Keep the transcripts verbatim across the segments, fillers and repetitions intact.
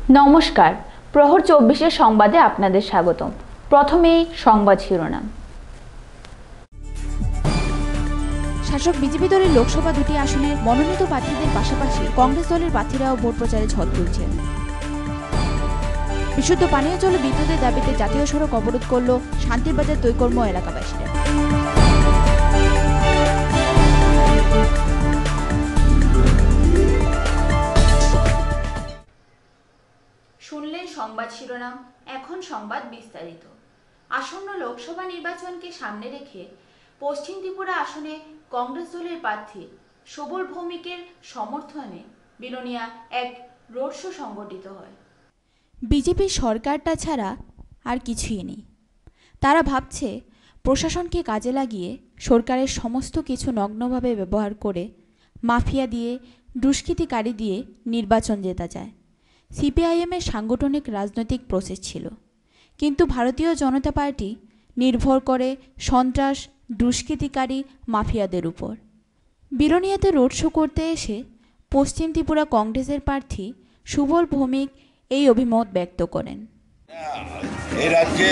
নমস্কার, প্রহর চব্বিশের সংবাদে আপনাদের স্বাগতম। প্রথমেই সংবাদ শিরোনাম। শাসক বিজেপি দলের লোকসভা দুটি আসনের মনোনীত প্রার্থীদের পাশাপাশি কংগ্রেস দলের প্রার্থীরাও ভোট প্রচারে ঝড় তুলছেন। বিশুদ্ধ পানীয় জল ও বিদ্যুতের দাবিতে জাতীয় সড়ক অবরোধ করল শান্তিরবাজার দৈকর্ম এলাকাবাসীরা। শুনলেন সংবাদ শিরোনাম, এখন সংবাদ বিস্তারিত। আসন্ন লোকসভা নির্বাচনকে সামনে রেখে পশ্চিম ত্রিপুরা আসনে কংগ্রেস দলের প্রার্থী সবল ভৌমিকের সমর্থনে বিলোনিয়া এক রোড শো সংগঠিত হয়। বিজেপির সরকারটা ছাড়া আর কিছুই নেই। তারা ভাবছে প্রশাসনকে কাজে লাগিয়ে সরকারের সমস্ত কিছু নগ্নভাবে ব্যবহার করে মাফিয়া দিয়ে, দুষ্কৃতিকারী দিয়ে নির্বাচন জেতা যায়। সিপিআইএমের সাংগঠনিক রাজনৈতিক প্রসেস ছিল, কিন্তু ভারতীয় জনতা পার্টি নির্ভর করে সন্ত্রাস, দুষ্কৃতিকারী, মাফিয়াদের উপর। বিলোনিয়াতে রোড শো করতে এসে পশ্চিম ত্রিপুরা কংগ্রেসের প্রার্থী সুবল ভৌমিক এই অভিমত ব্যক্ত করেন। এই রাজ্যে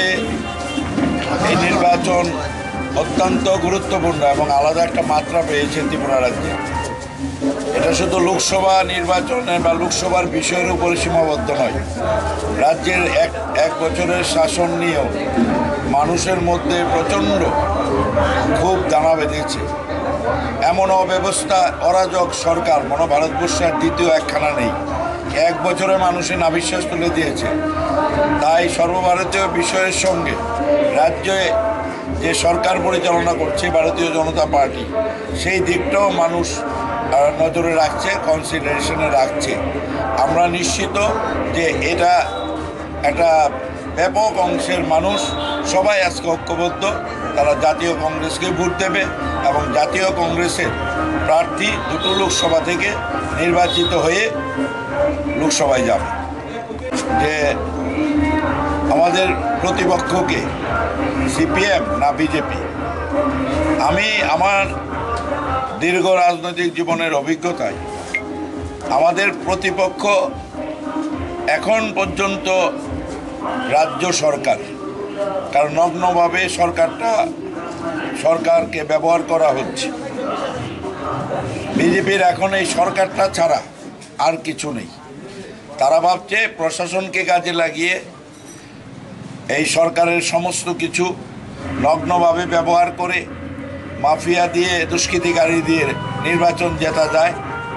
এই নির্বাচন অত্যন্ত গুরুত্বপূর্ণ এবং আলাদা একটা মাত্রা পেয়েছে ত্রিপুরা রাজ্যে। এটা শুধু লোকসভা নির্বাচনের বা লোকসভার বিষয়ের উপরে সীমাবদ্ধ নয়, রাজ্যের এক এক বছরের শাসন নিয়েও মানুষের মধ্যে প্রচণ্ড খুব দানা বেঁধেছে। এমন অব্যবস্থা, অরাজক সরকার মনে ভারতবর্ষের দ্বিতীয় একখানা নেই। এক বছরে মানুষের নাবিশ্বাস তুলে দিয়েছে। তাই সর্বভারতীয় বিষয়ের সঙ্গে রাজ্যে যে সরকার পরিচালনা করছে ভারতীয় জনতা পার্টি, সেই দিকটাও মানুষ নজরে রাখছে, কনসিডারেশনে রাখছে। আমরা নিশ্চিত যে এটা একটা ব্যাপক অংশের মানুষ সবাই আজকে ঐক্যবদ্ধ। তারা জাতীয় কংগ্রেসকে ভোট দেবে এবং জাতীয় কংগ্রেসের প্রার্থী দুটো লোকসভা থেকে নির্বাচিত হয়ে লোকসভায় যাবে। যে আমাদের প্রতিপক্ষকে সিপিএম না বিজেপি, আমি আমার দীর্ঘ রাজনৈতিক জীবনের অভিজ্ঞতায় আমাদের প্রতিপক্ষ এখন পর্যন্ত রাজ্য সরকার, কারণ নগ্নভাবে সরকারটা সরকারকে ব্যবহার করা হচ্ছে। বিজেপির এখন এই সরকারটা ছাড়া আর কিছু নেই। তারা ভাবছে প্রশাসনকে কাজে লাগিয়ে এই সরকারের সমস্ত কিছু নগ্নভাবে ব্যবহার করে মাফিয়া দিয়ে, দুষ্কৃতিকারী দিয়ে নির্বাচন জেতা যায়।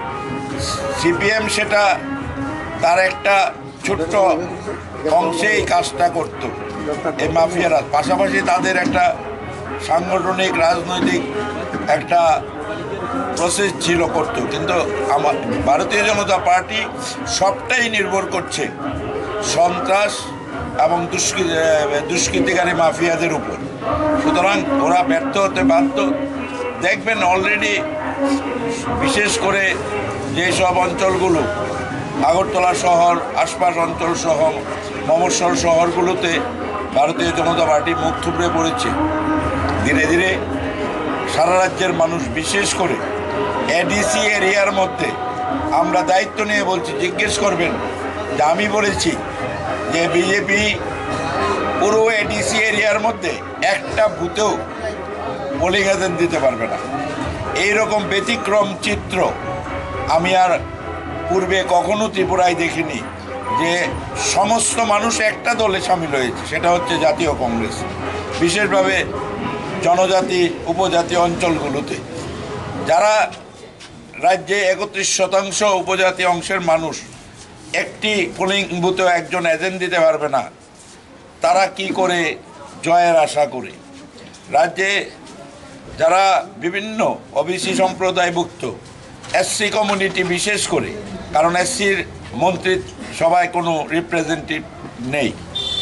সিপিএম সেটা তার একটা ছোট্ট অংশে এই কাজটা করত, এই মাফিয়ারা। পাশাপাশি তাদের একটা সাংগঠনিক রাজনৈতিক একটা প্রসেস ছিল, করত। কিন্তু আমার ভারতীয় জনতা পার্টি সবটাই নির্ভর করছে সন্ত্রাস এবং দুষ্কৃতি দুষ্কৃতিকারী মাফিয়াদের উপর। সুতরাং ওরা ব্যর্থ হতে বাধ্য। দেখবেন অলরেডি বিশেষ করে যেসব অঞ্চলগুলো আগরতলা শহর, আশপাশ অঞ্চল সহ মফস্বল শহরগুলোতে ভারতীয় জনতা পার্টি মুখ থুবড়ে পড়েছে। ধীরে ধীরে সারা রাজ্যের মানুষ, বিশেষ করে এডিসি এরিয়ার মধ্যে, আমরা দায়িত্ব নিয়ে বলছি, জিজ্ঞেস করবেন যে আমি বলেছি যে বিজেপি পুরো এডিসি এরিয়ার মধ্যে একটা বুথেও পোলিং এজেন্ট দিতে পারবে না। এইরকম ব্যতিক্রম চিত্র আমি আর পূর্বে কখনো ত্রিপুরায় দেখিনি, যে সমস্ত মানুষ একটা দলে সামিল হয়েছে, সেটা হচ্ছে জাতীয় কংগ্রেস। বিশেষভাবে জনজাতি, উপজাতি অঞ্চলগুলোতে, যারা রাজ্যে একত্রিশ শতাংশ উপজাতি অংশের মানুষ একটি পোলিং বুথেও একজন এজেন্ট দিতে পারবে না, তারা কি করে জয়ের আশা করে? রাজ্যে যারা বিভিন্ন ওবিসি সম্প্রদায়ভুক্ত, এসসি কমিউনিটি বিশেষ করে, কারণ এসসির মন্ত্রী সভায় কোনো রিপ্রেজেন্টেটিভ নেই।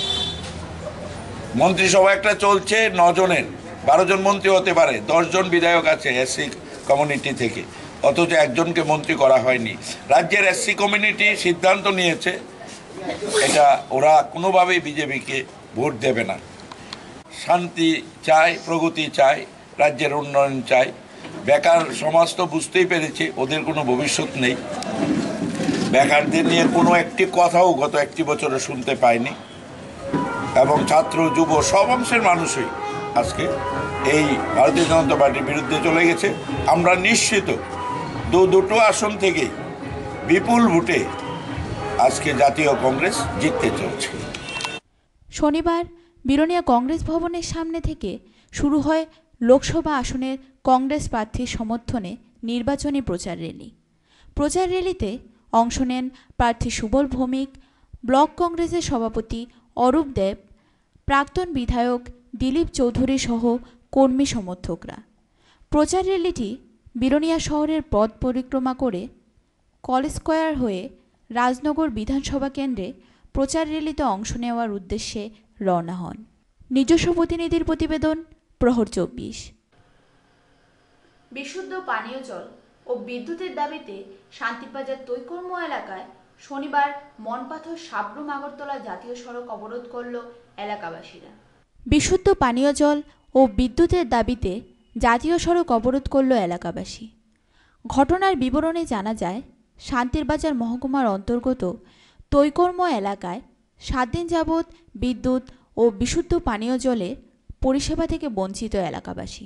মন্ত্রিসভা একটা চলছে নজনের, বারো জন মন্ত্রী হতে পারে, দশজন বিধায়ক আছে এসসি কমিউনিটি থেকে, অথচ একজনকে মন্ত্রী করা হয়নি। রাজ্যের এসসি কমিউনিটি সিদ্ধান্ত নিয়েছে এটা ওরা কোনোভাবেই বিজেপিকে ভোট দেবে না। শান্তি চায়, প্রগতি চায়, রাজ্যের উন্নয়ন চায়। বেকার সমাজ তো বুঝতেই পেরেছে ওদের কোনো ভবিষ্যৎ নেই। বেকারদের নিয়ে কোনো একটি কথাও গত একটি বছরে শুনতে পাইনি, এবং ছাত্র যুব সব অংশের মানুষই আজকে এই ভারতীয় জনতা পার্টির বিরুদ্ধে চলে গেছে। আমরা নিশ্চিত দু দুটো আসন থেকেই বিপুল ভোটে আজকে জাতীয় কংগ্রেস জিততে চলছে। শনিবার বিরোনিয়া কংগ্রেস ভবনের সামনে থেকে শুরু হয় লোকসভা আসনের কংগ্রেস প্রার্থীর সমর্থনে নির্বাচনী প্রচার র্যালি। প্রচার র্যালিতে অংশ নেন প্রার্থী সুবল ভৌমিক, ব্লক কংগ্রেসের সভাপতি অরূপ দেব, প্রাক্তন বিধায়ক দিলীপ চৌধুরী সহ কর্মী সমর্থকরা। প্রচার র্যালিটি বিরোনিয়া শহরের পথ পরিক্রমা করে কলেজ স্কয়ার হয়ে রাজনগর বিধানসভা কেন্দ্রে প্রচার র্যালিতে অংশ নেওয়ার উদ্দেশ্যে রওনা হন। নিজস্ব প্রতিনিধির প্রতিবেদন, প্রহর চব্বিশ। বিশুদ্ধ পানীয় জল ও বিদ্যুতের দাবিতে শান্তিবাজার তৈকর্ম এলাকায় শনিবার মনপাথর সাবরুম আগরতলা জাতীয় সড়ক অবরোধ করল এলাকাবাসীরা। বিশুদ্ধ পানীয় জল ও বিদ্যুতের দাবিতে জাতীয় সড়ক অবরোধ করল এলাকাবাসী। ঘটনার বিবরণে জানা যায়, শান্তিরবাজার মহকুমার অন্তর্গত তৈকর্ম এলাকায় সাত দিন যাবৎ বিদ্যুৎ ও বিশুদ্ধ পানীয় জলের পরিষেবা থেকে বঞ্চিত এলাকাবাসী।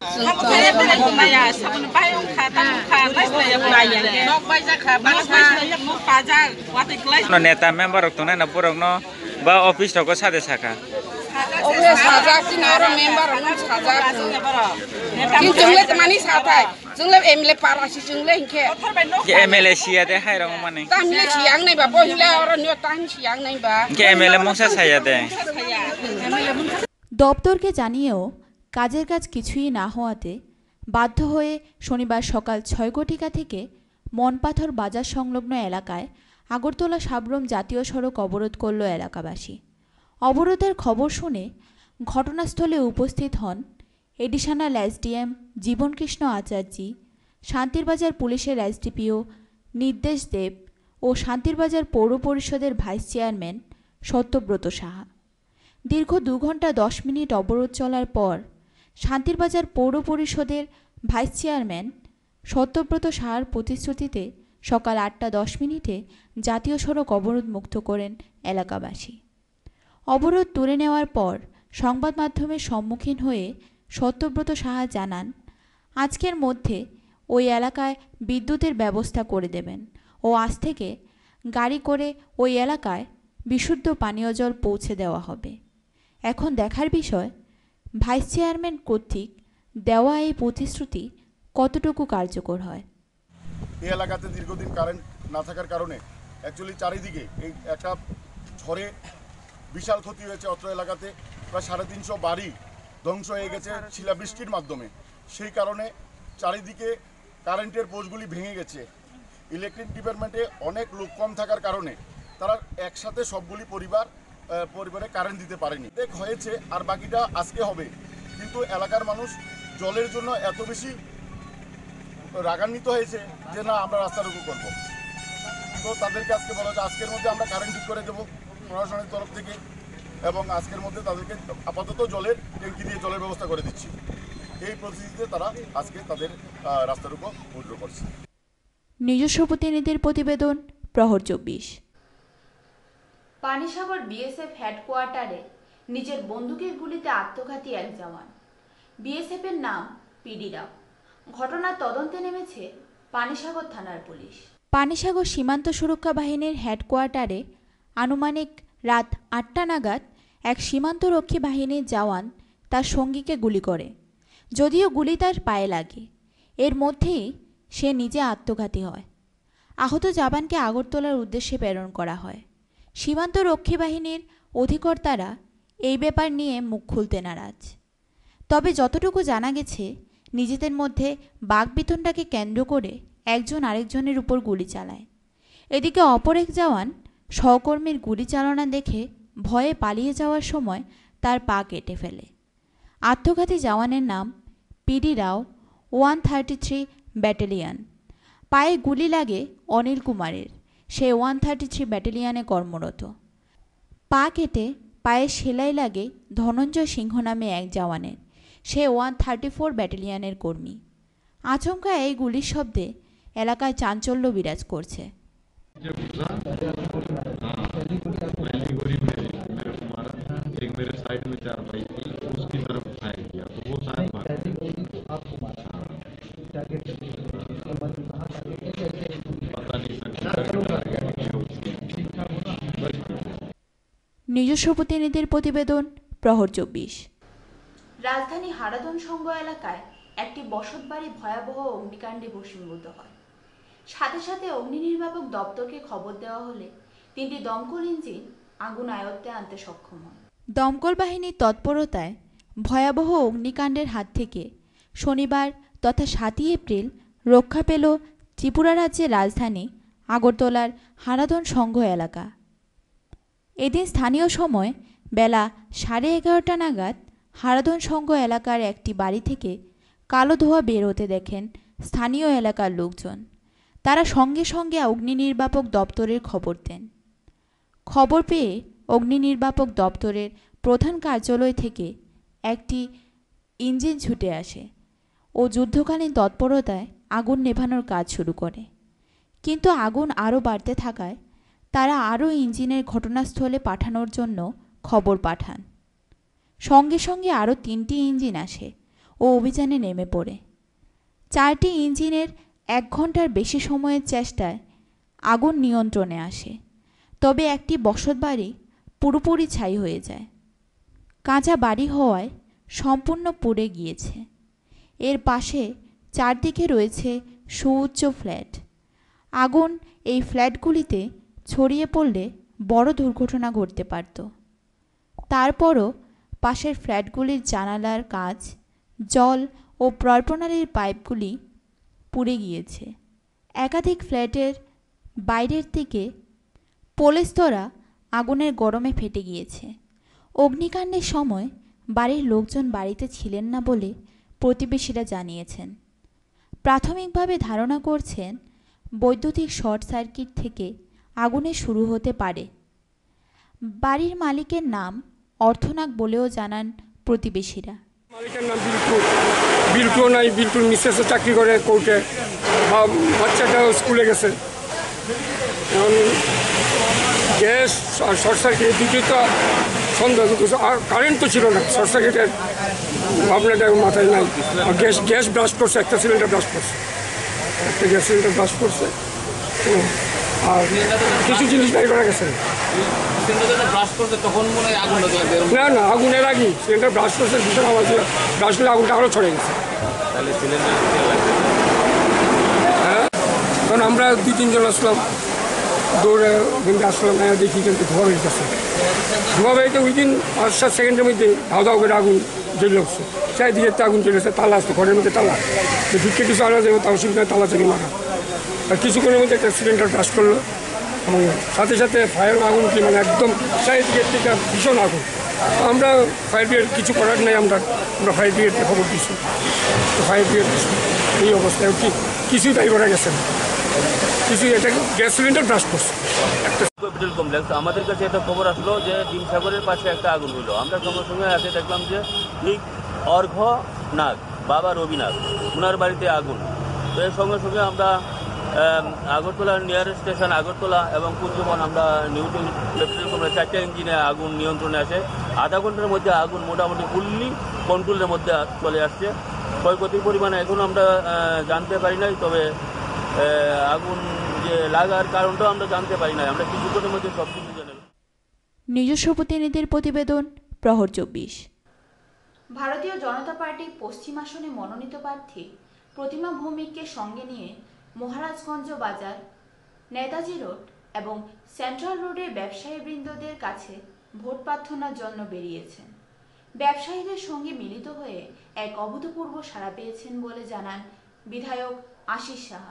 নেতা মেম্বার তো না পুরক বা অফিস ঠক সাথে থাকা এমএলএ সিয়াতে হাই রং মানে এমএলএ মশা ছাইয়াতে। দপ্তরকে জানিয়েও কাজের কাজ কিছুই না হওয়াতে বাধ্য হয়ে শনিবার সকাল ছয় ঘটিকা থেকে মনপাথর বাজার সংলগ্ন এলাকায় আগরতলা সাবরুম জাতীয় সড়ক অবরোধ করল এলাকাবাসী। অবরোধের খবর শুনে ঘটনাস্থলে উপস্থিত হন এডিশনাল এসডিএম জীবনকৃষ্ণ আচার্যি, শান্তিরবাজার পুলিশের এসডিপিও নির্দেশ দেব ও শান্তিরবাজার পৌর পরিষদের ভাইস চেয়ারম্যান সত্যব্রত সাহা। দীর্ঘ দু ঘন্টা দশ মিনিট অবরোধ চলার পর শান্তিরবাজার পৌর পরিষদের ভাইস চেয়ারম্যান সত্যব্রত সাহার প্রতিশ্রুতিতে সকাল আটটা দশ মিনিটে জাতীয় সড়ক অবরোধ মুক্ত করেন এলাকাবাসী। অবরোধ তুলে নেওয়ার পর সংবাদ মাধ্যমের সম্মুখীন হয়ে সত্যব্রত সাহা জানান, আজকের মধ্যে ওই এলাকায় বিদ্যুতের ব্যবস্থা করে দেবেন ও আজ থেকে গাড়ি করে ওই এলাকায় বিশুদ্ধ পানীয় জল পৌঁছে দেওয়া হবে। এখন দেখার বিষয়, ভাইস চেয়ারম্যান কর্তৃক দেওয়া এই প্রতিশ্রুতি কতটুকু কার্যকর হয়। এই এলাকাতে দীর্ঘদিন কারেন্ট না থাকার কারণে অ্যাকচুয়ালি চারিদিকে এই একটা ঝড়ে বিশাল ক্ষতি হয়েছে। অত্র এলাকাতে প্রায় সাড়ে তিনশো বাড়ি ধ্বংস হয়ে গেছে শিলাবৃষ্টির মাধ্যমে। সেই কারণে চারিদিকে কারেন্টের পোস্টগুলি ভেঙে গেছে। ইলেকট্রিক ডিপার্টমেন্টে অনেক লোক কম থাকার কারণে তারা একসাথে সবগুলি পরিবার পরিবারে কারেন্ট দিতে পারেনি। দেখ হয়েছে আর বাকিটা আজকে হবে, কিন্তু এলাকার মানুষ জলের জন্য এত বেশি রাগান্বিত হয়েছে যে না আমরা রাস্তা রুকু করবো। তো তাদেরকে আজকে বলা হচ্ছে আজকের মধ্যে আমরা কারেন্ট ঠিক করে দেবো প্রশাসনের তরফ থেকে, এবং আজকের মধ্যে তাদেরকে আপাতত জলের ট্যাঙ্কি দিয়ে জলের ব্যবস্থা করে দিচ্ছি। এই পরিস্থিতিতে তারা আজকে তাদের রাস্তার উপর উইথড্র করছে। নিজস্ব প্রতিনিধির প্রতিবেদন, প্রহর চব্বিশ। পানিসাগর বিএসএফ হেডকোয়ার্টারে নিজের বন্দুকের গুলিতে আত্মঘাতী এক জওয়ান। বিএসএফের নাম পিডি রাও। ঘটনার তদন্তে নেমেছে পানিসাগর থানার পুলিশ। পানিসাগর সীমান্ত সুরক্ষা বাহিনীর হেডকোয়ার্টারে আনুমানিক রাত আটটা নাগাদ এক সীমান্তরক্ষী বাহিনীর জওয়ান তার সঙ্গীকে গুলি করে, যদিও গুলি তার পায়ে লাগে। এর মধ্যেই সে নিজে আত্মঘাতী হয়। আহত জওয়ানকে আগরতলার উদ্দেশ্যে প্রেরণ করা হয়। সীমান্ত রক্ষী বাহিনীর অধিকর্তারা এই ব্যাপার নিয়ে মুখ খুলতে নারাজ। তবে যতটুকু জানা গেছে, নিজেদের মধ্যে বাকবিতণ্ডাকে কেন্দ্র করে একজন আরেকজনের উপর গুলি চালায়। এদিকে অপর এক জওয়ান সহকর্মীর গুলি চালনা দেখে ভয়ে পালিয়ে যাওয়ার সময় তার পা কেটে ফেলে। আত্মঘাতী জওয়ানের নাম PD Rao, one thirty three battalion. পায়ে গুলি লাগে অনিল কুমারের, সে ওয়ান থার্টি থ্রি ব্যাটালিয়ানে কর্মরত। পা কেটে পায়ে সেলাই লাগে ধনঞ্জয় সিংহ নামে এক জওয়ানের, সে ওয়ান থার্টি ফোর ব্যাটালিয়ানের কর্মী। আচমকা এই গুলির শব্দে এলাকায় চাঞ্চল্য বিরাজ করছে। पहली गोली मेरी मेरे को मारा, एक मेरे साइड में चार भाई थी, उसकी तरफ फायर किया तो वो शायद मारा। आपको मारा? पता नहीं सर নিজস্ব প্রতিনিধির প্রতিবেদন, প্রহর চব্বিশ। রাজধানী হারাদন সংঘ এলাকায় একটি বসতবাড়ি ভয়াবহ অগ্নিকাণ্ডে ভস্মীভূত হয়। সাথে সাথে অগ্নি নির্বাপক দপ্তরকে খবর দেওয়া হলে তিনটি দমকল ইঞ্জিন আগুন আয়ত্তে আনতে সক্ষম হয়। দমকল বাহিনীর তৎপরতায় ভয়াবহ অগ্নিকাণ্ডের হাত থেকে শনিবার তথা সাতই এপ্রিল রক্ষা পেল ত্রিপুরা রাজ্যের রাজধানী আগরতলার হারাদন সংঘ এলাকা। এদিন স্থানীয় সময় বেলা সাড়ে এগারোটা নাগাদ হারাদন সংঘ এলাকার একটি বাড়ি থেকে কালো ধোঁয়া বের হতে দেখেন স্থানীয় এলাকার লোকজন। তারা সঙ্গে সঙ্গে অগ্নি নির্বাপক দপ্তরের খবর দেন। খবর পেয়ে অগ্নি নির্বাপক দপ্তরের প্রধান কার্যালয় থেকে একটি ইঞ্জিন ছুটে আসে ও যুদ্ধকালীন তৎপরতায় আগুন নেভানোর কাজ শুরু করে। কিন্তু আগুন আরও বাড়তে থাকায় তারা আরও ইঞ্জিনের ঘটনাস্থলে পাঠানোর জন্য খবর পাঠান। সঙ্গে সঙ্গে আরও তিনটি ইঞ্জিন আসে ও অভিযানে নেমে পড়ে। চারটি ইঞ্জিনের এক ঘন্টার বেশি সময়ের চেষ্টায় আগুন নিয়ন্ত্রণে আসে, তবে একটি বসতবাড়ি পুরোপুরি ছাই হয়ে যায়। কাঁচা বাড়ি হওয়ায় সম্পূর্ণ পুড়ে গিয়েছে। এর পাশে চারদিকে রয়েছে সুউচ্চ ফ্ল্যাট। আগুন এই ফ্ল্যাটগুলিতে ছড়িয়ে পড়লে বড় দুর্ঘটনা ঘটতে পারত। তারপরও পাশের ফ্ল্যাটগুলির জানালার কাঁচ, জল ও প্রণালীর পাইপগুলি পুড়ে গিয়েছে। একাধিক ফ্ল্যাটের বাইরের দিকে পলেস্তরা আগুনের গরমে ফেটে গিয়েছে। অগ্নিকাণ্ডের সময় বাড়ির লোকজন বাড়িতে ছিলেন না বলে প্রতিবেশীরা জানিয়েছেন। প্রাথমিকভাবে ধারণা করছেন বৈদ্যুতিক শর্ট সার্কিট থেকে আগুনে শুরু হতে পারে। বাড়ির মালিকের নাম অর্থনাগ বলেও জানান প্রতিবেশীরা। মালিকের নাম বিলকুল বিলকুল নাই, বিলকুল মিসেসও চাকরি করে কোর্টে, বাচ্চাটাও স্কুলে গেছে। এখন গ্যাস আর শর্ট সার্কিট দুটোই তো সন্দেহ, আর কারেন্ট তো ছিল না। শর্ট সার্কিটের ভাবনাটা মাথায় নাই। আর গ্যাস গ্যাস ব্রাস্ট করছে, একটা সিলিন্ডার ব্রাস্ট করছে, একটা গ্যাস সিলিন্ডার ব্রাস্ট করছে। আর কিছু জিনিস বাড়ি করা গেছে না না আগুনের আগে সিলিন্ডার ব্রাস্ট করছে, ভীষণ আওয়াজ, ব্রাস্ট করলে আগুনটা আরও ছড়ে গেছে। হ্যাঁ, কারণ আমরা দুই তিনজন আসলাম, দৌড়ে কিন্তু আসলাম, দেখি কিন্তু ধোয়া হয়ে গেছে। ধোয়া বেরিয়ে উইদিন পাঁচ সাত সেকেন্ডের মধ্যে ধাও ধাও করে আগুন জ্বলে উঠছে। চারিদিকে আগুন চলেছে, তালা আসতো ঘরের মধ্যে, তালা ঢুকে কিছু আনা যাবে, তাও অসুবিধা, তালা চাকি মারা। আর কিছুক্ষণের মধ্যে একটা সিলিন্ডার ব্রাস্ট করলো এবং সাথে সাথে ফায়ার আগুন কি মানে একদম চারিদিকের থেকে ভীষণ আগুন। আমরা ফায়ার ব্রিগেড কিছু করার নেই, আমরা আমরা ফায়ার ব্রিগেডকে খবর দিচ্ছি। তো ফায়ার ব্রিগেড এই অবস্থায় কি কিছুই দায়ী করা গেছে না, কিছু এটা গ্যাস সিলিন্ডার ব্রাস্ট করছে। একটা ক্যাপিটাল কমপ্লেক্স, আমাদের কাছে একটা খবর আসলো যে ডিমসাগরের পাশে একটা আগুন হলো। আমরা সঙ্গে সঙ্গে এসে দেখলাম যে ঠিক অর্ঘ নাগ, বাবা রবি নাগ, ওনার বাড়িতে আগুন। তো এর সঙ্গে সঙ্গে আমরা আগরতলার নিয়ারেস্ট স্টেশন আগরতলা এবং কুঞ্জবন আমরা নিউটন ক্যাপিটাল কমপ্লেক্স চারটে ইঞ্জিনে আগুন নিয়ন্ত্রণে আসে। আধা ঘন্টার মধ্যে আগুন মোটামুটি ফুললি কন্ট্রোলের মধ্যে চলে আসছে। ক্ষয়ক্ষতির পরিমাণ এখন আমরা জানতে পারি নাই, তবে আগুন যে লাগার কারণটাও আমরা জানতে পারি নাই। আমরা কিছুক্ষণের মধ্যে সব কিছু জেনে। নিজস্ব প্রতিনিধির প্রতিবেদন, প্রহর চব্বিশ। ভারতীয় জনতা পার্টির পশ্চিম আসনে মনোনীত প্রার্থী প্রতিমা ভৌমিককে সঙ্গে নিয়ে মহারাজগঞ্জ বাজার, নেতাজি রোড এবং সেন্ট্রাল রোডের ব্যবসায়ী বৃন্দদের কাছে ভোট প্রার্থনার জন্য বেরিয়েছেন। ব্যবসায়ীদের সঙ্গে মিলিত হয়ে এক অভূতপূর্ব সাড়া পেয়েছেন বলে জানান বিধায়ক আশিস সাহা।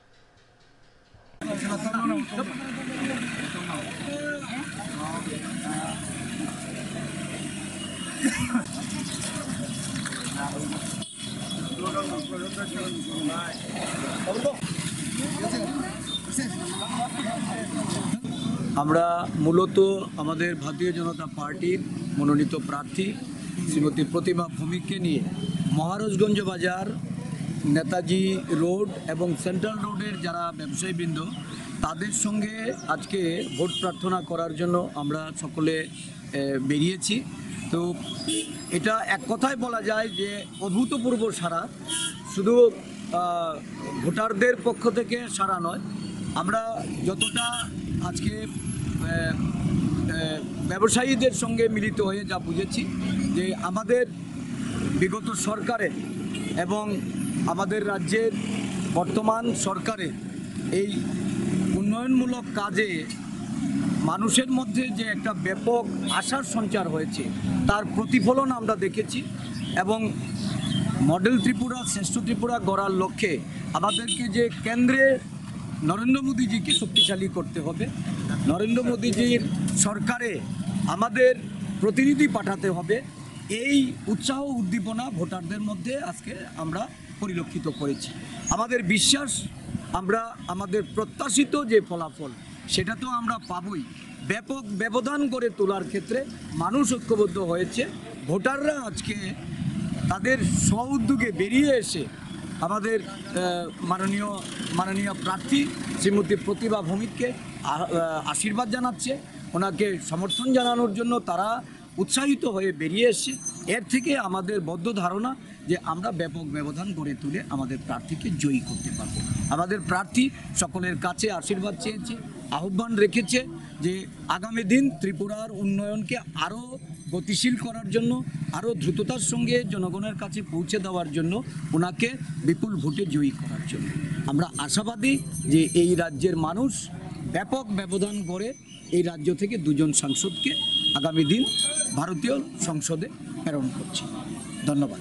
আমরা মূলত আমাদের ভারতীয় জনতা পার্টির মনোনীত প্রার্থী শ্রীমতী প্রতিমা ভৌমিককে নিয়ে মহারাজগঞ্জ বাজার নেতাজি রোড এবং সেন্ট্রাল রোডের যারা ব্যবসায়ীবৃন্দ তাদের সঙ্গে আজকে ভোট প্রার্থনা করার জন্য আমরা সকলে বেরিয়েছি। তো এটা এক কথায় বলা যায় যে অভূতপূর্ব সাড়া, শুধু ভোটারদের পক্ষ থেকে সাড়া নয়, আমরা যতটা আজকে ব্যবসায়ীদের সঙ্গে মিলিত হয়ে যা বুঝেছি যে আমাদের বিগত সরকারের এবং আমাদের রাজ্যের বর্তমান সরকারের এই উন্নয়নমূলক কাজে মানুষের মধ্যে যে একটা ব্যাপক আশার সঞ্চার হয়েছে তার প্রতিফলন আমরা দেখেছি। এবং মডেল ত্রিপুরা, শ্রেষ্ঠ ত্রিপুরা গড়ার লক্ষ্যে আমাদেরকে যে কেন্দ্রে নরেন্দ্র মোদীজিকে শক্তিশালী করতে হবে, নরেন্দ্র মোদীজির সরকারে আমাদের প্রতিনিধি পাঠাতে হবে, এই উৎসাহ উদ্দীপনা ভোটারদের মধ্যে আজকে আমরা পরিলক্ষিত করেছি। আমাদের বিশ্বাস, আমরা আমাদের প্রত্যাশিত যে ফলাফল সেটা তো আমরা পাবই। ব্যাপক ব্যবধান গড়ে তোলার ক্ষেত্রে মানুষ ঐক্যবদ্ধ হয়েছে। ভোটাররা আজকে তাদের স্ব-উদ্যোগে বেরিয়ে এসে আমাদের মাননীয় মাননীয় প্রার্থী শ্রীমতী প্রতিভা ভৌমিককে আশীর্বাদ জানাচ্ছে, ওনাকে সমর্থন জানানোর জন্য তারা উৎসাহিত হয়ে বেরিয়ে এসছে। এর থেকে আমাদের বদ্ধ ধারণা যে আমরা ব্যাপক ব্যবধান গড়ে তুলে আমাদের প্রার্থীকে জয়ী করতে পারব। আমাদের প্রার্থী সকলের কাছে আশীর্বাদ চেয়েছে, আহ্বান রেখেছে যে আগামী দিন ত্রিপুরার উন্নয়নকে আরও গতিশীল করার জন্য, আরও দ্রুততার সঙ্গে জনগণের কাছে পৌঁছে দেওয়ার জন্য, ওনাকে বিপুল ভোটে জয়ী করার জন্য আমরা আশাবাদী যে এই রাজ্যের মানুষ ব্যাপক ব্যবধান গড়ে এই রাজ্য থেকে দুজন সাংসদকে আগামী দিন ভারতীয় সংসদে প্রেরণ করছে। ধন্যবাদ।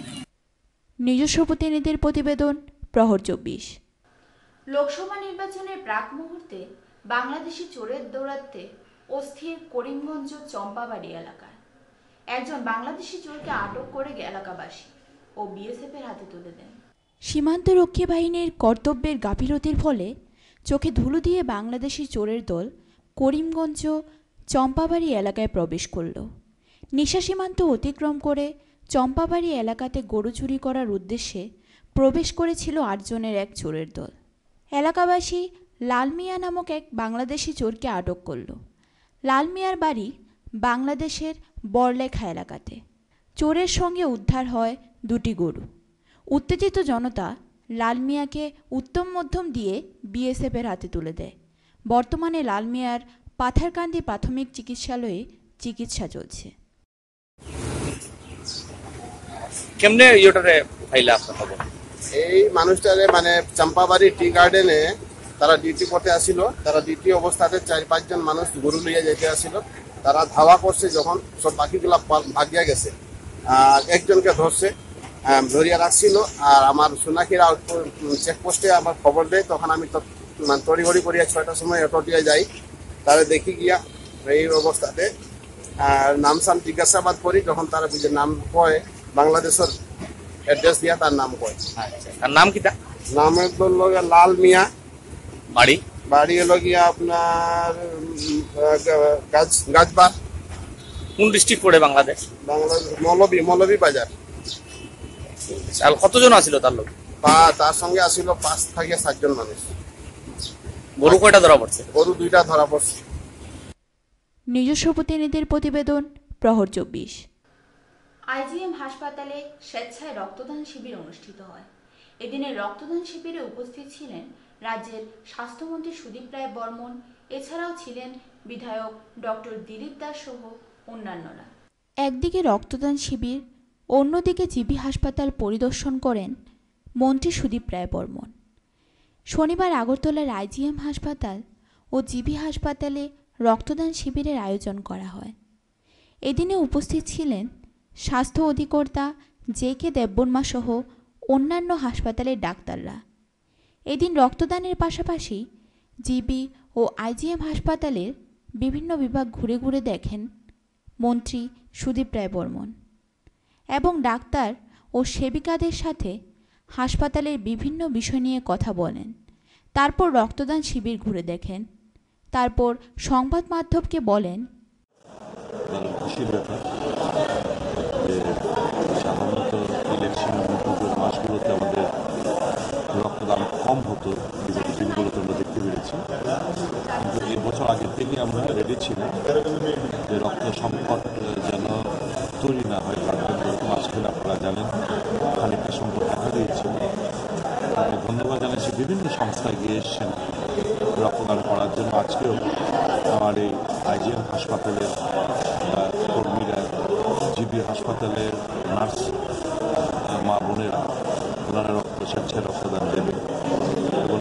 নিজস্ব প্রতিনিধির প্রতিবেদন, প্রহর চব্বিশ। লোকসভা নির্বাচনের প্রাক মুহূর্তে বাংলাদেশি চোরের দৌরাত্মে অস্থির করিমগঞ্জ চম্পাবাড়ি এলাকায় একজন বাংলাদেশি চোরকে আটক করে এলাকাবাসী ও বিএসএফের হাতে তুলে দেন। সীমান্তরক্ষী বাহিনীর কর্তব্যের গাফিলতির ফলে চোখে ধুলো দিয়ে বাংলাদেশি চোরের দল করিমগঞ্জ চম্পাবাড়ি এলাকায় প্রবেশ করল। নিশা সীমান্ত অতিক্রম করে চম্পাবাড়ি এলাকাতে গরু চুরি করার উদ্দেশ্যে প্রবেশ করেছিল আটজনের এক চোরের দল। এলাকাবাসী লাল মিয়া নামক এক বাংলাদেশি চোরকে আটক করল। লাল মিয়ার বাড়ি বাংলাদেশের বড়লেখা এলাকাতে। চোরের সঙ্গে উদ্ধার হয় দুটি গরু। উত্তেজিত জনতা লাল মিয়াকে উত্তম মধ্যম দিয়ে বিএসএফের হাতে তুলে দেয়। বর্তমানে লাল মিয়ার পাথারকান্দি প্রাথমিক চিকিৎসালয়ে চিকিৎসা চলছে। কেমনে ইয়োটারে ফাইলা আপনার খবর? এই মানুষটারে মানে চম্পাবাড়ি টি গার্ডেনে তারা ডিউটি করতে আসিল। তারা ডিউটি অবস্থাতে চার পাঁচজন মানুষ গরু লইয়া যেতে আসিল। তারা ধাওয়া করছে, যখন সব বাকিগুলা ভাগিয়া গেছে, আর একজনকে ধরছে, ধরিয়া রাখছিল। আর আমার সোনাক্ষীরা চেকপোস্টে আমার খবর দেয়, তখন আমি মানে তড়িঘড়ি করিয়া ছয়টার সময় অটোটিয়া যাই। তারা দেখি গিয়া এই অবস্থাতে নাম সাম জিজ্ঞাসাবাদ করি, যখন তারা নিজের নাম কয়, বাংলাদেশের অ্যাড্রেস দিয়া তার নাম কয়। তার নাম কিটা? নাম হলো লাল মিয়া। বাড়ি? বাড়ি হলো গিয়া আপনার গাছবার। কোন ডিস্ট্রিক্ট পড়ে বাংলাদেশ? বাংলাদেশ মৌলভী মৌলভী বাজার। কতজন আসিল তার লোক? তার সঙ্গে আসিল পাঁচ থেকে সাতজন মানুষ। গরু কয়টা ধরা পড়ছে? গরু দুইটা ধরা পড়ছে। নিজস্ব প্রতিনিধির প্রতিবেদন, প্রহর চব্বিশ। আইজিএম হাসপাতালে স্বেচ্ছায় রক্তদান শিবির অনুষ্ঠিত হয়। এদিনের রক্তদান শিবিরে উপস্থিত ছিলেন রাজ্যের স্বাস্থ্যমন্ত্রী সুদীপ রায় বর্মন, এছাড়াও ছিলেন বিধায়ক ডক্টর দিলীপ দাস সহ অন্যান্যরা। একদিকে রক্তদান শিবির, অন্যদিকে জিবি হাসপাতাল পরিদর্শন করেন মন্ত্রী সুদীপ রায় বর্মন। শনিবার আগরতলার আইজিএম হাসপাতাল ও জিবি হাসপাতালে রক্তদান শিবিরের আয়োজন করা হয়। এদিনে উপস্থিত ছিলেন স্বাস্থ্য অধিকর্তা জে কে দেববর্মা সহ অন্যান্য হাসপাতালের ডাক্তাররা। এদিন রক্তদানের পাশাপাশি জিবি ও আইজিএম হাসপাতালের বিভিন্ন বিভাগ ঘুরে ঘুরে দেখেন মন্ত্রী সুদীপ রায় বর্মন এবং ডাক্তার ও সেবিকাদের সাথে হাসপাতালের বিভিন্ন বিষয় নিয়ে কথা বলেন। তারপর রক্তদান শিবির ঘুরে দেখেন। তারপর সংবাদ মাধ্যমকে বলেন, খুশির ব্যাপার যে সাধারণত ইলেকশন মাসগুলোতে আমাদের কম হতো বিগত দিনগুলোতে আমরা দেখতে পেরেছি। কিন্তু এই বছর আগের থেকে আমরা রেডি ছিলাম যে রক্ত সংকট যেন তৈরি না হয়। মাঝখানে আপনারা জানেন খানিকটা সংকট দেখা দিয়েছিল। আমি ধন্যবাদ জানাচ্ছি বিভিন্ন সংস্থায় গিয়ে এসছেন রক্তদান করার জন্য। আজকেও আমার এই আইজিএম হাসপাতালের কর্মীরা, জিবি হাসপাতালের নার্স মা বোনেরা ওনারা রক্ত স্বেচ্ছায় রক্তদান দেবে এবং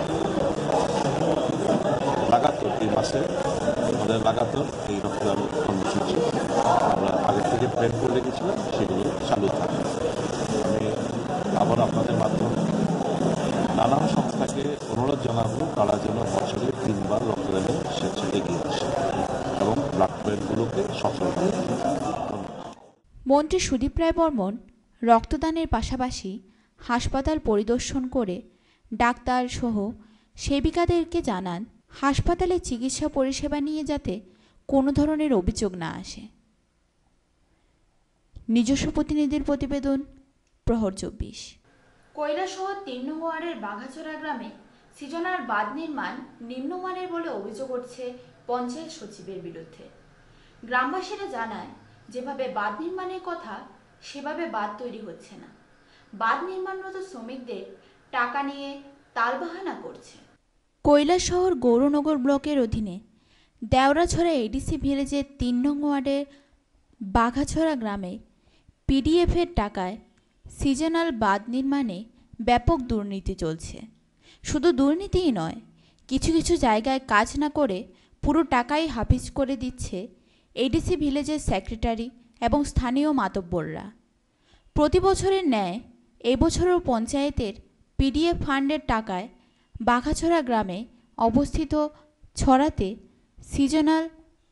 লাগাতার এই মাসে আমাদের লাগাতার এই রক্তদান কর্মসূচি আমরা আগে থেকে প্ল্যান করে রেখেছিলাম, সেগুলো চালু থাকবে। আমি আবার আপনাদের মাধ্যমে নানান সংস্থাকে অনুরোধ জানাবো তারা যেন বছরে তিনবার রক্তদানের স্বেচ্ছায় এগিয়ে আসে এবং ব্লাড ব্যাঙ্কগুলোকে সফল করে। মন্ত্রী সুদীপ রায় বর্মন রক্তদানের পাশাপাশি হাসপাতাল পরিদর্শন করে ডাক্তার সহ সেবিকাদেরকে জানান হাসপাতালে চিকিৎসা পরিষেবা নিয়ে যাতে কোনো ধরনের অভিযোগ না আসে। নিজস্ব প্রতিনিধির প্রতিবেদন, প্রহর চব্বিশ। কৈলাসহর তিন নং ওয়ার্ডের বাঘাচড়া গ্রামে সিজনার বাঁধ নির্মাণ নিম্নমানের বলে অভিযোগ উঠছে পঞ্চায়েত সচিবের বিরুদ্ধে। গ্রামবাসীরা জানায় যেভাবে বাঁধ নির্মাণের কথা সেভাবে বাঁধ তৈরি হচ্ছে না। বাঁধ নির্মাণরত শ্রমিকদের টাকা নিয়ে তালবাহানা করছে। কৈলাসহর গৌরনগর ব্লকের অধীনে দেওরাছড়া এডিসি ভিলেজের তিন নং ওয়ার্ডের বাঘাছড়া গ্রামে পিডিএফের টাকায় সিজনাল বাঁধ নির্মাণে ব্যাপক দুর্নীতি চলছে। শুধু দুর্নীতিই নয়, কিছু কিছু জায়গায় কাজ না করে পুরো টাকাই হাফিজ করে দিচ্ছে এডিসি ভিলেজের সেক্রেটারি এবং স্থানীয় মাতব্বররা। প্রতি বছরের ন্যায় এবছরও পঞ্চায়েতের পিডিএফ ফান্ডের টাকায় বাঘাছড়া গ্রামে অবস্থিত ছড়াতে সিজনাল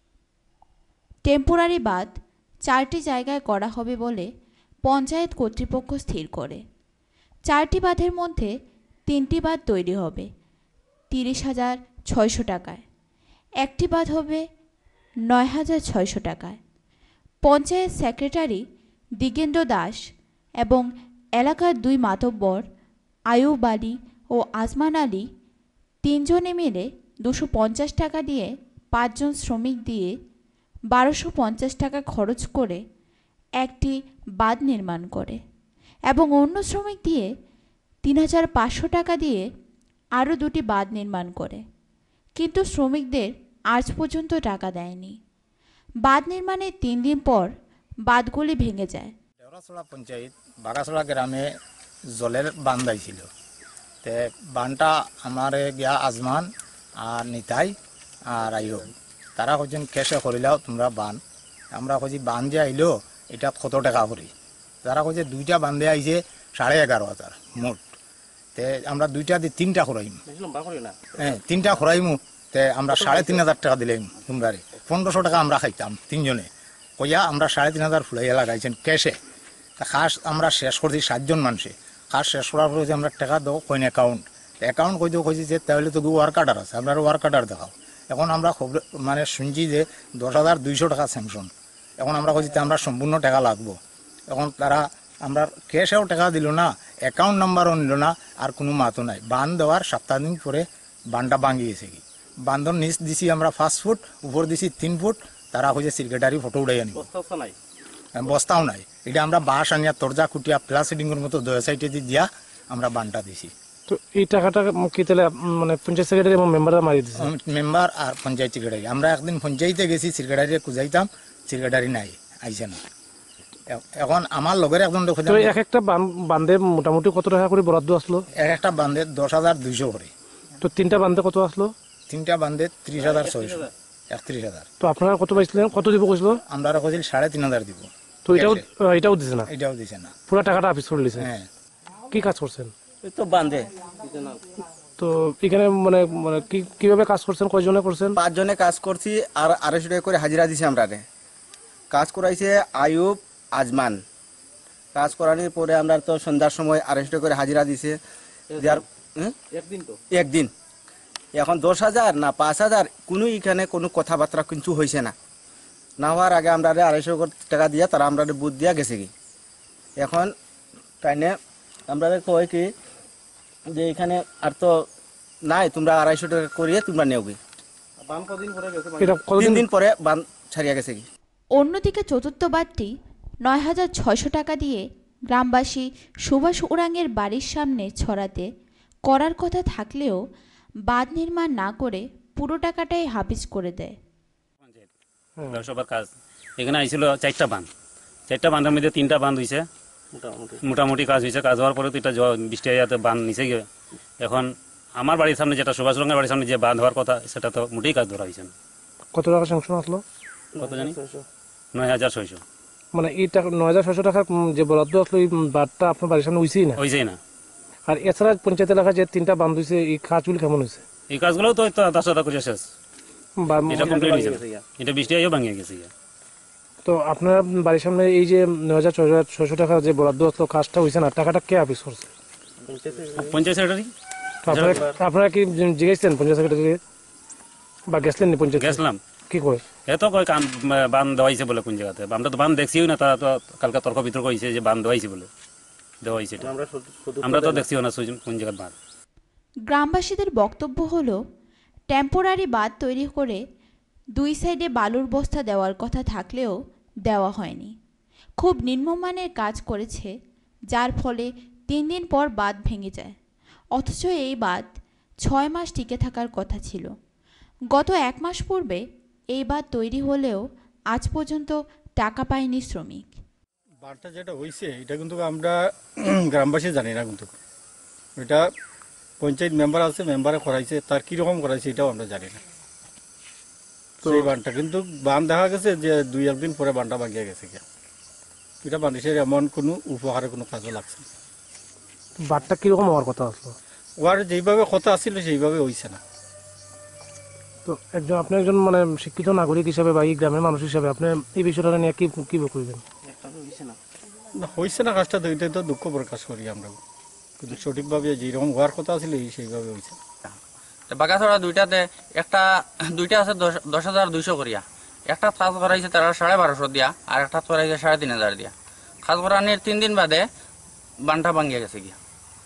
টেম্পোরারি বাঁধ চারটি জায়গায় করা হবে বলে পঞ্চায়েত কর্তৃপক্ষ স্থির করে। চারটি বাঁধের মধ্যে তিনটি বাঁধ তৈরি হবে তিরিশ হাজার ছয়শো টাকায়, একটি বাঁধ হবে নয় হাজার ছয়শো টাকায়। পঞ্চায়েত সেক্রেটারি দিগেন্দ্র দাস এবং এলাকার দুই মাতব্বর আয়ুব আলী ও আজমান আলী তিনজনে মিলে দুশো পঞ্চাশ টাকা দিয়ে পাঁচজন শ্রমিক দিয়ে বারোশো পঞ্চাশ টাকা খরচ করে একটি বাঁধ নির্মাণ করে এবং অন্য শ্রমিক দিয়ে তিন হাজার পাঁচশো টাকা দিয়ে আরও দুটি বাঁধ নির্মাণ করে, কিন্তু শ্রমিকদের আজ পর্যন্ত টাকা দেয়নি। বাঁধ নির্মাণের তিন দিন পর বাঁধগুলি ভেঙে যায়। দেওরাছড়া পঞ্চায়েত বাঘাছড়া গ্রামে জলের বাঁধ ছিল, তে বানটা আমার গিয়া আজমান আর নিতাই আর আইব তারা হচ্ছেন কেসে করিলাও তোমরা বান, আমরা কছি বান যে আইলো এটা কত টাকা করি, তারা কছে দুইটা বান্ধে আইছে সাড়ে এগারো হাজার মোট, তে আমরা দুইটা দিয়ে তিনটা খরাইম, হ্যাঁ তিনটা খরাইমু, তে আমরা সাড়ে তিন হাজার টাকা দিলাম তোমরা, পনেরোশো টাকা আমরা খাইতাম তিনজনে, কইয়া আমরা সাড়ে তিন হাজার ফুলাইয়া লাগাইছেন ক্যাশে। খাস আমরা শেষ করছি সাতজন মানুষে, কাজ শেষ করার পরে আমরা টাকা দেবো কইন অ্যাকাউন্ট, অ্যাকাউন্ট কই দেবো কইছি যে তাহলে তো ওয়ার্ক কার্ডার আছে, আপনার ওয়ার্ক কার্ডার দেখাও। এখন আমরা খবর মানে শুনছি যে দশ হাজার দুইশো টাকা স্যাংশন, এখন আমরা কইছি আমরা সম্পূর্ণ টাকা লাগবো। এখন তারা আমরা ক্যাশেও টাকা দিল না, অ্যাকাউন্ট নাম্বারও নিল না, আর কোনো মাতও নাই। বান দেওয়ার সপ্তাহ দিন পরে বানটা ভাঙি গেছে কি, বান্ধর নিচ দিছি আমরা পাঁচ ফুট, উপর দিছি তিন ফুট, তারা কইছে সেক্রেটারি ফটো উঠাই আনি, বস্তাও নাই। এটা আমরা বাঁশ আনিয়া তরজা কুটিয়া প্লাস্টিকের মতো দয়া সাইডে দিয়া আমরা বানটা দিছি। তো এই টাকাটা কি তাহলে মানে পঞ্চায়েত সেক্রেটারি এবং মেম্বাররা মারি দিছে? মেম্বার আর পঞ্চায়েত সেক্রেটারি, আমরা একদিন পঞ্চায়েতে গেছি, সেক্রেটারি খুঁজাইতাম, সেক্রেটারি নাই, আইসে না। এখন আমার লগের একজন এক একটা বান্ধে মোটামুটি কত টাকা করে বরাদ্দ আসলো? এক একটা বান্ধে দশ হাজার দুইশো করে। তো তিনটা বান্ধে কত আসলো? তিনটা বান্ধে ত্রিশ হাজার ছয়শো, একত্রিশ হাজার। তো আপনারা কত পাইছিলেন, কত দিব কইছিল? আমরা কইছিল সাড়ে তিন হাজার দিব। তো এটাও এটাও দিছে না? এটাও দিছে না, পুরো টাকাটা অফিস করে দিছে। হ্যাঁ। কি কাজ করছেন? এই তো বান্ধে। তো এখানে মানে মানে কি কিভাবে কাজ করছেন, কয়জনে করছেন? পাঁচজনে কাজ করছি, আর আড়াইশো টাকা করে হাজিরা দিছে। আমরা কাজ করাইছে আয়ুব আজমান, কাজ করানোর পরে আমরা তো সন্ধ্যার সময় আড়াইশো টাকা করে হাজিরা দিছে। একদিন তো একদিন এখন দশ হাজার না পাঁচ হাজার কোনো এখানে কোনো কথাবার্তা কিছু হয়েছে না। না হওয়ার আগে আমরা আড়াইশো টাকা দিয়া তারা আমরা বুথ দিয়া গেছে কি। এখন তাইনে আমরা কয় কি যে এখানে আর তো নাই, তোমরা আড়াইশো টাকা করিয়ে তোমরা নেওগে। তিন দিন পরে বান ছাড়িয়া গেছে কি। অন্যদিকে চতুর্থ বাঁধটি নয় হাজার ছয়শো টাকা দিয়ে গ্রামবাসী সুভাষ উরাংয়ের বাড়ির সামনে ছড়াতে করার কথা থাকলেও বাঁধ নির্মাণ না করে পুরো টাকাটাই হাফিজ করে দেয়। সবার কাজ এখানে আইছিল চারটা বাঁধ, চারটা বাঁধের মধ্যে তিনটা বাঁধ হয়েছে, মোটামুটি কাজ হয়েছে। কাজ হওয়ার পরে তো এটা বৃষ্টি হয়ে বাঁধ নিচে গিয়ে এখন আমার বাড়ির সামনে যেটা সুভাষ উরাংয়ের বাড়ির সামনে যে বাঁধ হওয়ার কথা সেটা তো মোটেই কাজ ধরা হয়েছে না। কত টাকা স্যাংশন আসলো? কত জানি নয় হাজার ছয়শো। মানে এই টাকা নয় হাজার ছয়শো টাকার যে বরাদ্দ আসলো এই বাঁধটা আপনার বাড়ির সামনে হয়েছেই না? হয়েছেই না। আর এছাড়া পঞ্চায়েত এলাকায় যে তিনটা বাঁধ হয়েছে এই কাজগুলি কেমন হয়েছে? এই কাজগুলো তো দশ টাকা করে শেষ, এটা কমপ্লিট হয়েছে, এটা বৃষ্টি হয়েও ভাঙিয়ে গেছে। তো আপনার বাড়ির সামনে এই যে নয় হাজার ছয়শো টাকা যে বরাদ্দ আসলো কাজটা হয়েছে না, টাকাটা কে অফিস করছে? পঞ্চায়েত সেক্রেটারি। আপনারা কি জিজ্ঞেসছেন পঞ্চায়েত সেক্রেটারি বা গেছিলেন পঞ্চায়েত? গেছিলাম। কি করে? এত কয় কান বান দেওয়াইছে বলে কোন জায়গাতে, আমরা তো বান দেখছিও না, তারা তো কালকে তর্ক বিতর্ক হয়েছে যে বান দেওয়াইছে বলে, দেওয়া হয়েছে আমরা তো দেখছিও না কোন জায়গার বাঁধ। গ্রামবাসীদের বক্তব্য হলো টেম্পোরারি বাঁধ তৈরি করে দুই সাইডে বালুর বস্তা দেওয়ার কথা থাকলেও দেওয়া হয়নি। খুব নিম্নমানের কাজ করেছে, যার ফলে তিন দিন পর বাঁধ ভেঙে যায়। অথচ এই বাঁধ ছয় মাস টিকে থাকার কথা ছিল। গত এক মাস পূর্বে এই বাঁধ তৈরি হলেও আজ পর্যন্ত টাকা পায়নি শ্রমিক। বাঁধটা যেটা হয়েছে এটা কিন্তু আমরা গ্রামবাসী জানি না, কিন্তু এটা পঞ্চায়েত মেম্বার আছে, মেম্বারে করাইছে, তার কীরকম করাইছে এটাও আমরা জানি না। তো এই বাঁধটা কিন্তু বাঁধ দেখা গেছে যে দুই একদিন পরে বাঁধটা ভাঙিয়ে গেছে গিয়া, এটা মানুষের এমন কোনো উপহারের কোনো কাজও লাগছে না। বাঁধটা কীরকম হওয়ার কথা আসলো? ওর যেইভাবে কথা আসছিল সেইভাবে হয়েছে না। তো একজন আপনি একজন মানে শিক্ষিত নাগরিক হিসাবে বা এই গ্রামের মানুষ হিসাবে আপনি এই বিষয়টা নিয়ে কি কী করবেন? হয়েছে না কাজটা, তো এটাই তো দুঃখ প্রকাশ করি আমরা, কিন্তু সঠিকভাবে যেরকম হওয়ার কথা ছিল সেইভাবে হয়েছে। বাগাছড়া দুইটাতে একটা দুইটা আছে দশ দশ হাজার দুইশো করিয়া, একটা কাজ করাইছে তারা সাড়ে বারোশো দিয়া, আর একটা করাইছে সাড়ে তিন হাজার দিয়া। কাজ করানোর তিন দিন বাদে বানটা ভাঙিয়ে গেছে গিয়া।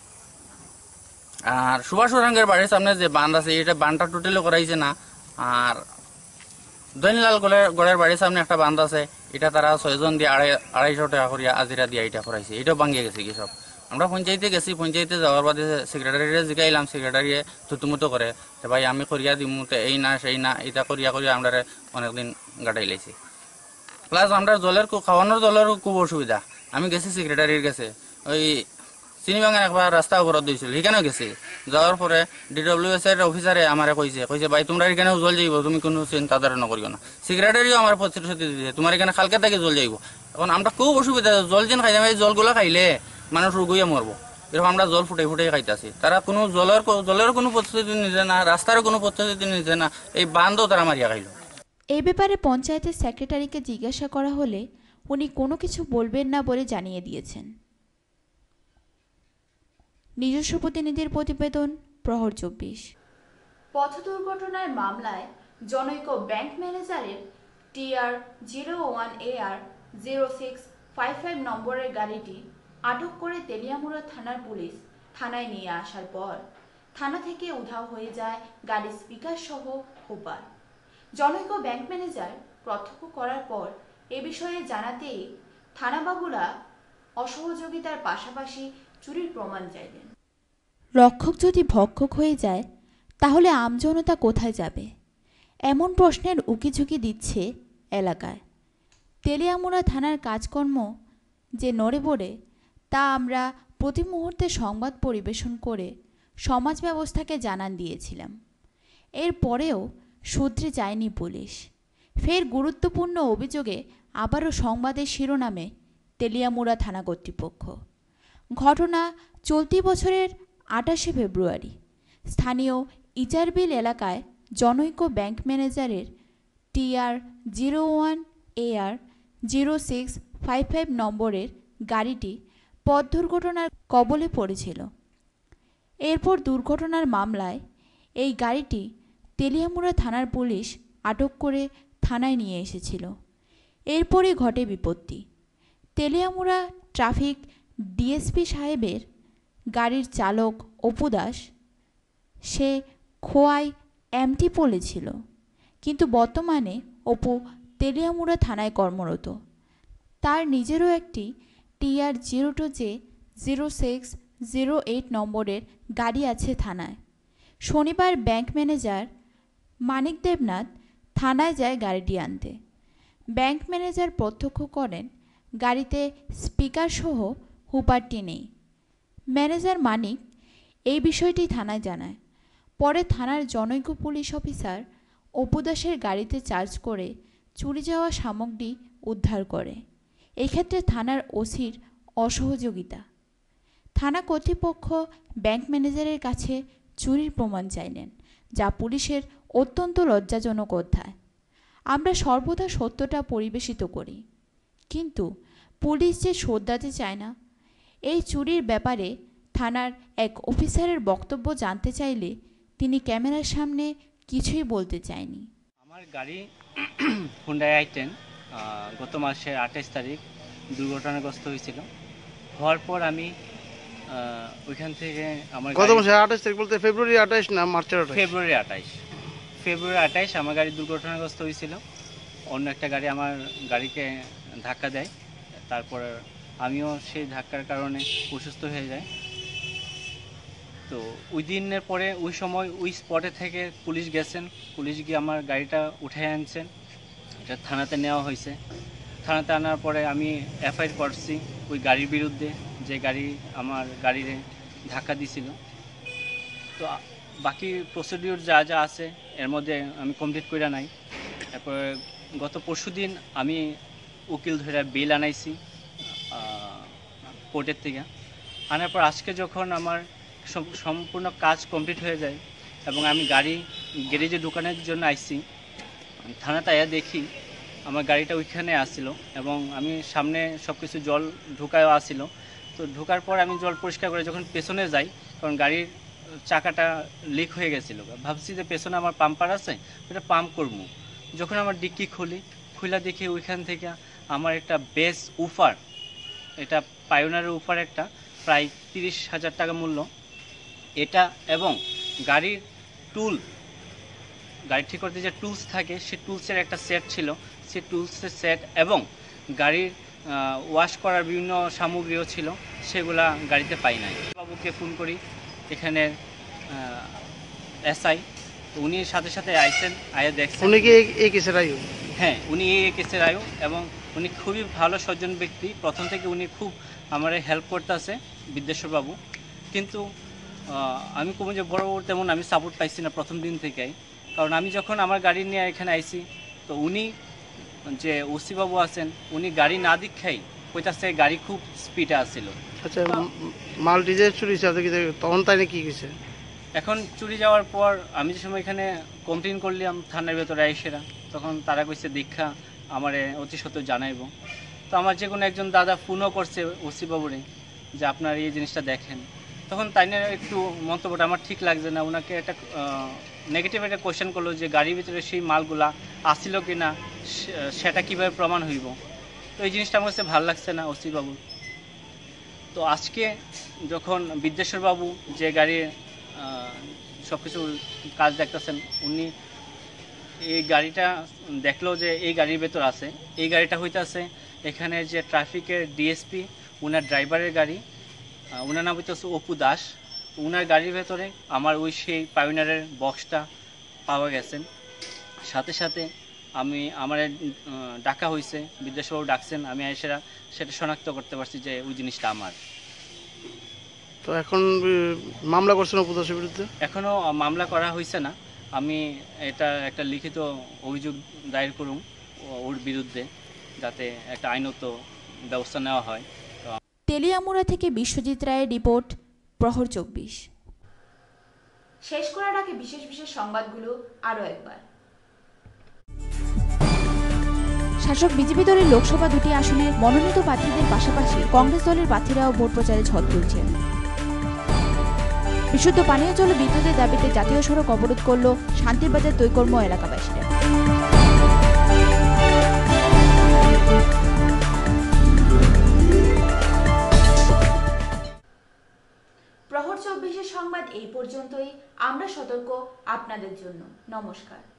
আর সুভাষ উরাংয়ের বাড়ির সামনে যে বাঁধ আছে এটা বানটা টোটালি করাইছে না। আর দৈনলাল গড়ের গড়ের বাড়ির সামনে একটা বাঁধ আছে, এটা তারা ছয়জন দিয়ে আড়াই আড়াইশো টাকা করিয়া আজিরা দিয়ে এটা করাইছে, এটাও ভাঙিয়ে গেছে কি সব। আমরা পঞ্চায়েতে গেছি, পঞ্চায়েতে যাওয়ার বাদে সেক্রেটারিরে জিগাইলাম, সেক্রেটারিয়ে থুতুমুতো করে ভাই আমি করিয়া দিমু, এই না সেই না এটা করিয়া করিয়া আমরা অনেকদিন গাটাই লাইছি। প্লাস আমরা জলের খাওয়ানোর জলের খুব অসুবিধা। আমি গেছি সেক্রেটারির কাছে, ওই চিনিবাগান একবার রাস্তা অবরোধ দিয়েছিল, সেখানেও গেছি। যাওয়ার পরে ডিডব্লিউএস এর অফিসারে আমারে কইছে কইছে ভাই তোমরা এখানেও জল যাইব, তুমি কোনো চিন্তা ধারণা করিও না। সেক্রেটারিও আমার প্রতিশ্রুতি দিয়েছে তোমার এখানে কালকে থেকে জল যাইব। এখন আমরা খুব অসুবিধা, জল যেন খাই এই জলগুলো খাইলে মানুষ রুগুইয়া মরবো, এরকম আমরা জল ফুটাই ফুটাই খাইতেছি। তারা কোনো জলের জলের কোনো প্রস্তুতি নিচ্ছে না, রাস্তারও কোনো প্রস্তুতি নিচ্ছে না, এই বান্ধও তারা মারিয়া খাইল। এই ব্যাপারে পঞ্চায়েতের সেক্রেটারিকে জিজ্ঞাসা করা হলে উনি কোনো কিছু বলবেন না বলে জানিয়ে দিয়েছেন। নিজস্ব প্রতিনিধির প্রতিবেদন, প্রহর চব্বিশ। পথ দুর্ঘটনার মামলায় জনৈক ব্যাংক ম্যানেজারের TR zero one A R zero six five five নম্বরের গাড়িটি আটক করে তেলিয়ামুড়া থানার পুলিশ থানায় নিয়ে আসার পর থানা থেকে উধাও হয়ে যায় গাড়ির স্পিকার সহ হোপার। জনৈক ব্যাংক ম্যানেজার প্রত্যক্ষ করার পর এ বিষয়ে জানাতেই থানাবাবুরা অসহযোগিতার পাশাপাশি চুরির প্রমাণ চাইলেন। রক্ষক যদি ভক্ষক হয়ে যায় তাহলে আমজনতা কোথায় যাবে, এমন প্রশ্নের উকিঝুঁকি দিচ্ছে এলাকায়। তেলিয়ামুড়া থানার কাজকর্ম যে নড়ে বড়ে তা আমরা প্রতি মুহূর্তে সংবাদ পরিবেশন করে সমাজ ব্যবস্থাকে জানান দিয়েছিলাম। এরপরেও শুধরে যায়নি পুলিশ। ফের গুরুত্বপূর্ণ অভিযোগে আবারও সংবাদের শিরোনামে তেলিয়ামুড়া থানা কর্তৃপক্ষ। ঘটনা চলতি বছরের আটাশে ফেব্রুয়ারি স্থানীয় ইচারবিল এলাকায় জনৈক ব্যাংক ম্যানেজারের TR zero one A R zero six five five নম্বরের গাড়িটি পথ দুর্ঘটনার কবলে পড়েছিল। এরপর দুর্ঘটনার মামলায় এই গাড়িটি তেলিয়ামুড়া থানার পুলিশ আটক করে থানায় নিয়ে এসেছিল। এরপরই ঘটে বিপত্তি। তেলিয়ামুড়া ট্রাফিক ডিএসপি সাহেবের গাড়ির চালক অপু দাস, সে খোয়াই এমটি পোলে ছিল, কিন্তু বর্তমানে অপু তেলিয়ামুড়া থানায় কর্মরত। তার নিজেরও একটি TR zero two J zero six zero eight নম্বরের গাড়ি আছে থানায়। শনিবার ব্যাংক ম্যানেজার মানিক দেবনাথ থানায় যায় গাড়িটি আনতে। ব্যাংক ম্যানেজার প্রত্যক্ষ করেন গাড়িতে স্পিকার সহ হুপারটি নেই। ম্যানেজার মানিক এই বিষয়টি থানায় জানায়। পরে থানার জনৈক পুলিশ অফিসার অপু দাসের গাড়িতে চার্জ করে চুরি যাওয়া সামগ্রী উদ্ধার করে। এক্ষেত্রে থানার ওসির অসহযোগিতা। থানা কর্তৃপক্ষ ব্যাংক ম্যানেজারের কাছে চুরির প্রমাণ চাইলেন, যা পুলিশের অত্যন্ত লজ্জাজনক অধ্যায়। আমরা সর্বদা সত্যটা পরিবেশিত করি, কিন্তু পুলিশ যে শোধরাতে চায় না। এই চুরির ব্যাপারে থানার এক অফিসারের বক্তব্য জানতে চাইলে তিনি ক্যামেরার সামনে কিছুই বলতে চায়নি। আমার গাড়ি হুন্ডাই আই টেন গত মাসের আঠাশ তারিখ দুর্ঘটনাগ্রস্ত হয়েছিল। হওয়ার পর আমি ওইখান থেকে আমার গত মাসের আঠাশ তারিখ বলতে ফেব্রুয়ারি আঠাশ না মার্চের আঠাশ? ফেব্রুয়ারি আঠাশ ফেব্রুয়ারি আঠাশ আমার গাড়ি দুর্ঘটনাগ্রস্ত হয়েছিল। অন্য একটা গাড়ি আমার গাড়িকে ধাক্কা দেয়, তারপর আমিও সেই ধাক্কার কারণে অসুস্থ হয়ে যাই। তো ওই দিনের পরে ওই সময় ওই স্পটে থেকে পুলিশ গেছেন, পুলিশ গিয়ে আমার গাড়িটা উঠে আনছেন, এটা থানাতে নেওয়া হয়েছে। থানাতে আনার পরে আমি এফআইআর করছি ওই গাড়ির বিরুদ্ধে, যে গাড়ি আমার গাড়িরে ধাক্কা দিছিল। তো বাকি প্রসিডিউর যা যা আছে এর মধ্যে আমি কমপ্লিট করে নাই। তারপরে গত পরশু দিন আমি উকিল ধরে বিল আনাইছি কোর্টের থেকে। আনার পর আজকে যখন আমার সম্পূর্ণ কাজ কমপ্লিট হয়ে যায় এবং আমি গাড়ি গ্যারেজে ঢুকানোর জন্য আইছি, থানাতে আয়া দেখি আমার গাড়িটা ওইখানে আসছিল এবং আমি সামনে সব কিছু জল ঢুকায়ও আসছিল। তো ঢোকার পর আমি জল পরিষ্কার করে যখন পেছনে যাই, কারণ গাড়ির চাকাটা লিক হয়ে গেছিলো, ভাবছি যে পেছনে আমার পাম্পার আছে, ওটা পাম্প করবো। যখন আমার ডিক্কি খুলি খুলে দেখি ওইখান থেকে আমার একটা বেস উফার, এটা পায়োনারের উফার একটা প্রায় তিরিশ হাজার টাকা মূল্য এটা, এবং গাড়ির টুল, গাড়ি ঠিক করতে যে টুলস থাকে সে টুলসের একটা সেট ছিল, সে টুলসের সেট এবং গাড়ির ওয়াশ করার বিভিন্ন সামগ্রীও ছিল, সেগুলা গাড়িতে পাই নাই। বাবুকে ফোন করি, এখানে এসআই, উনি সাথে সাথে আইসেন, আয়া দেখছেন। উনি কি এই কেসের আয়ু? হ্যাঁ, উনি এই কেসের আয়ু এবং উনি খুবই ভালো সজ্জন ব্যক্তি। প্রথম থেকে উনি খুব আমার হেল্প করতেছে বিদ্যেশ্বর বাবু, কিন্তু আমি কম যে বড় বড় তেমন আমি সাপোর্ট পাইছি না প্রথম দিন থেকেই। কারণ আমি যখন আমার গাড়ি নিয়ে এখানে আইছি, তো উনি যে ওসি বাবু আছেন উনি গাড়ি না দীক্ষাই কইতাছে গাড়ি খুব স্পিডে আসছিল। আচ্ছা, মাল ডিজেল চুরি তখন তাই কি গেছে? এখন চুরি যাওয়ার পর আমি যে সময় এখানে কমপ্লেন করলাম থানার ভেতরে আইসেরা, তখন তারা কইছে দীক্ষা আমারে অতি সত্ত্বর জানাইব। তো আমার যে কোনো একজন দাদা ফোনও করছে ওসি বাবুরে যে আপনার এই জিনিসটা দেখেন, তখন তাই না একটু মন্তব্যটা আমার ঠিক লাগছে না। ওনাকে একটা নেগেটিভ একটা কোয়েশ্চেন করলো যে গাড়ির ভিতরে সেই মালগুলা আসছিল কি না, সেটা কীভাবে প্রমাণ হইব। তো এই জিনিসটা আমার কাছে ভালো লাগছে না ওসি বাবু। তো আজকে যখন বিদ্যেশ্বর বাবু যে গাড়ির সব কিছু কাজ দেখতেছেন, উনি এই গাড়িটা দেখলো যে এই গাড়ির ভেতর আছে, এই গাড়িটা হইতেছে এখানে যে ট্রাফিকের ডিএসপি ওনার ড্রাইভারের গাড়ি, ওনার নাম হইতেছে অপু দাস। ওনার গাড়ির ভেতরে আমার ওই সেই পায়োনিয়ারের বক্সটা পাওয়া গেছেন। সাথে সাথে আমি আমার ডাকা হয়েছে, বিদ্যাসাগর ডাকছেন, আমি এসেরা সেটা শনাক্ত করতে পারছি যে ওই জিনিসটা আমার। তো এখন মামলা করছেন অপু দাসের বিরুদ্ধে? এখনও মামলা করা হয়েছে না, আমি এটা একটা লিখিত অভিযোগ দায়ের করুম ওর বিরুদ্ধে, যাতে একটা আইনত ব্যবস্থা নেওয়া হয়। তেলিয়ামুড়া থেকে বিশ্বজিৎ রায়ের রিপোর্ট, প্রহর চব্বিশ। শেষ করার আগে বিশেষ বিশেষ সংবাদগুলো আরও একবার। শাসক বিজেপি দলের লোকসভা দুটি আসনে মনোনীত প্রার্থীদের পাশাপাশি কংগ্রেস দলের প্রার্থীরাও ভোট প্রচারে ঝড় তুলছেন। বিশুদ্ধ পানীয় জল ও বিদ্যুতের দাবিতে জাতীয় সড়ক অবরোধ করল শান্তিরবাজার দৈকর্ম এলাকাবাসীরা। প্রহর চব্বিশের সংবাদ এই পর্যন্তই। আমরা সতর্ক আপনাদের জন্য। নমস্কার।